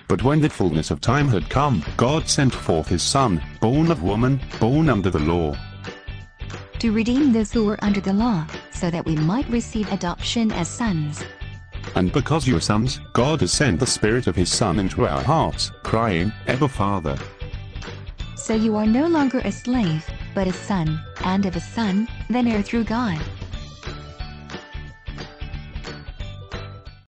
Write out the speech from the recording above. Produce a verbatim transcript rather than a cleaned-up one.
But when the fullness of time had come, God sent forth his Son, born of woman, born under the law, to redeem those who were under the law, so that we might receive adoption as sons. And because you are sons, God has sent the Spirit of his Son into our hearts, crying, Abba, Father. So you are no longer a slave, but a son, and if a son, then heir through God.